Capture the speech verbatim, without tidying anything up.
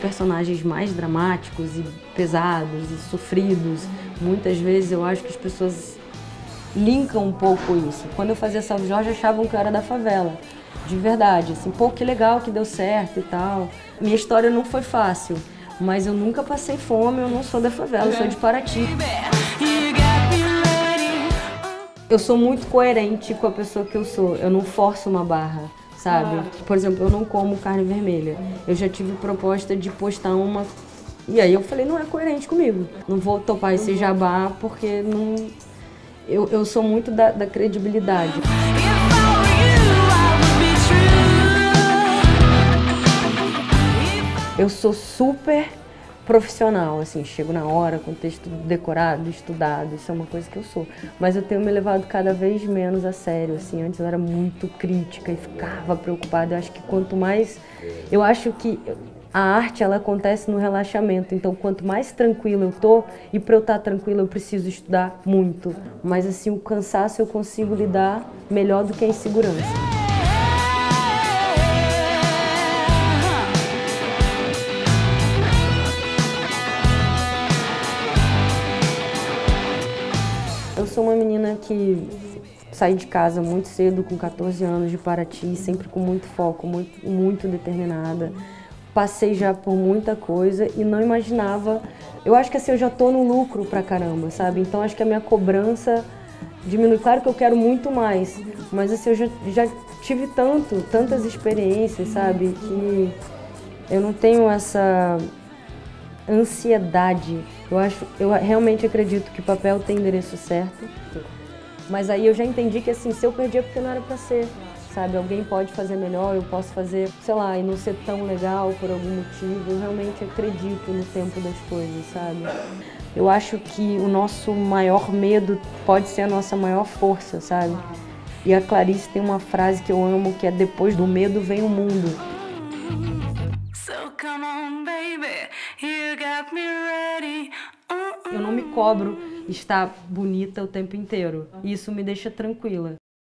personagens mais dramáticos e pesados e sofridos, muitas vezes eu acho que as pessoas linkam um pouco isso. Quando eu fazia Salve Jorge, achavam que eu era da favela, de verdade, assim, pô, que legal que deu certo e tal. Minha história não foi fácil, mas eu nunca passei fome, eu não sou da favela, eu sou de Paraty. Eu sou muito coerente com a pessoa que eu sou, eu não forço uma barra, sabe? Por exemplo, eu não como carne vermelha. Eu já tive proposta de postar uma... E aí eu falei, não é coerente comigo. Não vou topar esse jabá porque não... Eu, eu sou muito da, da credibilidade. Eu sou super profissional, assim, chego na hora com o texto decorado, estudado, isso é uma coisa que eu sou. Mas eu tenho me levado cada vez menos a sério, assim, antes eu era muito crítica e ficava preocupada. Eu acho que quanto mais... Eu acho que a arte, ela acontece no relaxamento, então quanto mais tranquila eu tô, e para eu estar tranquila eu preciso estudar muito. Mas assim, o cansaço eu consigo lidar melhor do que a insegurança. Eu sou uma menina que saí de casa muito cedo, com quatorze anos, de Paraty, sempre com muito foco, muito, muito determinada. Passei já por muita coisa e não imaginava... Eu acho que assim, eu já tô no lucro pra caramba, sabe? Então acho que a minha cobrança diminui. Claro que eu quero muito mais, mas assim, eu já, já tive tanto, tantas experiências, sabe? Que eu não tenho essa ansiedade. Eu acho, eu realmente acredito que o papel tem endereço certo, mas aí eu já entendi que assim, se eu perdi é porque não era pra ser, sabe? Alguém pode fazer melhor, eu posso fazer, sei lá, e não ser tão legal por algum motivo. Eu realmente acredito no tempo das coisas, sabe? Eu acho que o nosso maior medo pode ser a nossa maior força, sabe? E a Clarice tem uma frase que eu amo, que é: depois do medo vem o mundo. Eu não me cobro estar bonita o tempo inteiro. E isso me deixa tranquila.